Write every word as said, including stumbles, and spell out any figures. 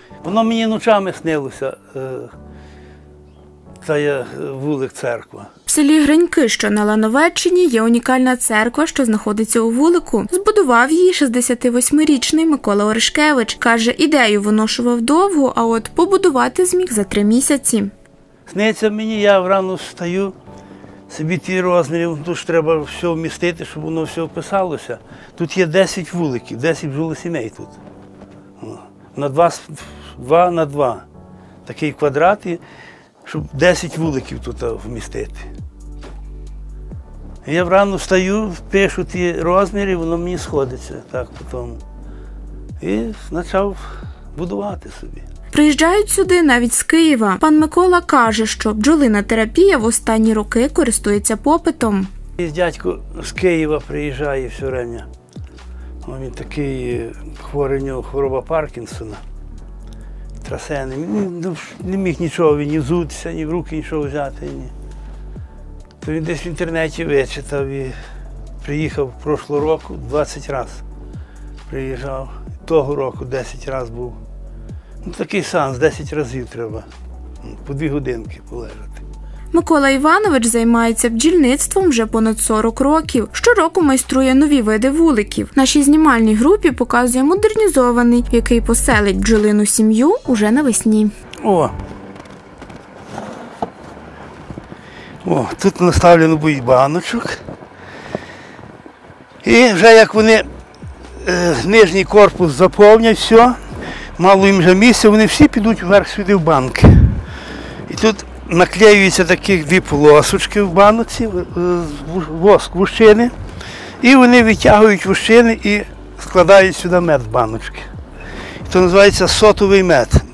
Воно мені ночами снилося, та вулик церква. В селі Гриньки, що на Лановеччині, є унікальна церква, що знаходиться у вулику. Збудував її шістдесятивосьмирічний Микола Оришкевич. Каже, ідею виношував довго, а от побудувати зміг за три місяці. Сниться мені, я врано встаю, собі ті розміри, тут ж треба все вмістити, щоб воно все вписалося. Тут є десять вуликів, десять сімей тут. На два, два на два. Такий квадрат, щоб десять вуликів тут вмістити. Я врано встаю, пишу ті розміри, воно мені сходиться так потім. І почав будувати собі. Приїжджають сюди навіть з Києва. Пан Микола каже, що бджолина терапія в останні роки користується попитом. Дядько з Києва приїжджає все время. Він такий хворий, у нього хвороба Паркінсона, трасений. Не міг нічого, ні взутися, ні в руки нічого взяти. Ні. То він десь в інтернеті вичитав і приїхав прошлого року двадцять разів. Приїжджав. Того року десять разів був. Ну, такий сеанс, десять разів треба. По дві годинки полежати. Микола Іванович займається бджільництвом вже понад сорок років. Щороку майструє нові види вуликів. Нашій знімальній групі показує модернізований, який поселить бджолину сім'ю уже навесні. О! О, тут наставлено буде баночок. І вже як вони е, нижній корпус заповнять, все, мало їм вже місця, вони всі підуть вверх сюди в банки. І тут наклеюються такі дві полосочки в баноці, воск вущини, і вони витягують вущини і складають сюди мед в баночки. Це називається сотовий мед.